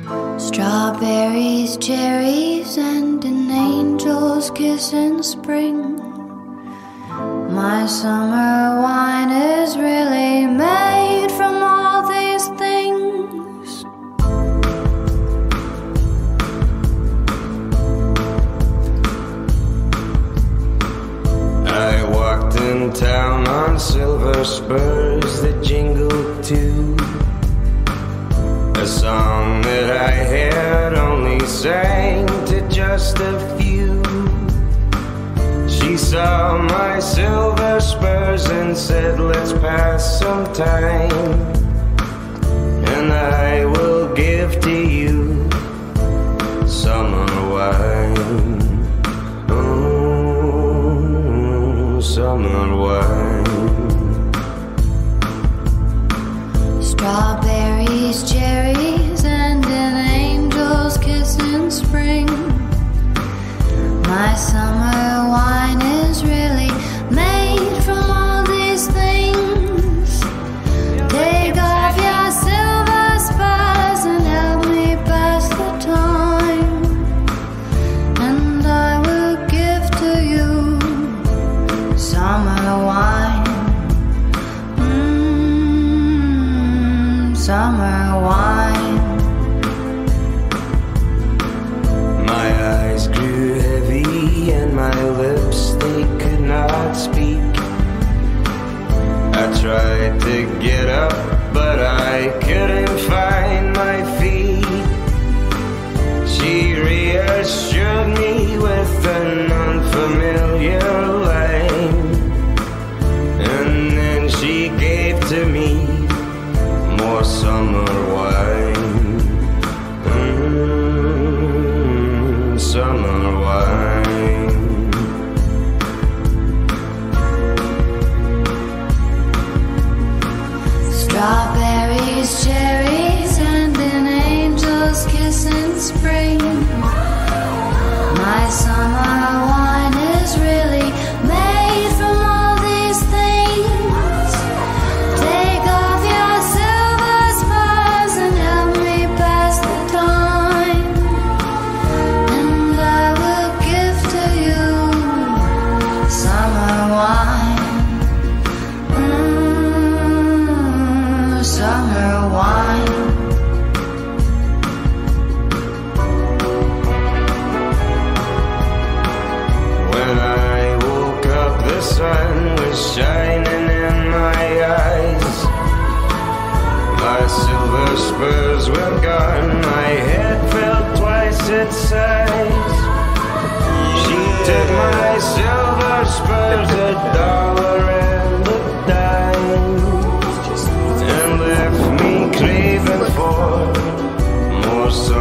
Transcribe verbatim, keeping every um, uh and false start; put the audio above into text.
Strawberries, cherries, and an angel's kiss in spring. My summer wine is really made from all these things. I walked in town on silver spurs that jingled too, a song that I had only sang to just a few. She saw my silver spurs and said, let's pass some time, and I will give to you summer wine. Oh, summer wine. Strawberries, cherries, and an angel's kiss in spring. My summer wine is really made from all these things. Take off your silver spurs and help me pass the time, and I will give to you summer wine. Mmm, summer wine. My eyes grew heavy and my lips, they could not speak. I tried to get up, but I couldn't find my feet. She reassured me with an unfamiliar line, and then she gave to me more summer wine. Mm, summer wine. Strawberries, cherries, and an angel's kiss in spring. My summer wine is really made from all these things. Take off your silver spurs and help me pass the time, and I will give to you summer wine. Mm, summer wine. When I woke up, the sun was shining in my eyes. My silver spurs were gone, my head felt twice its size. She took my silver spurs, a dollar and a dime, and left me craving for more sun.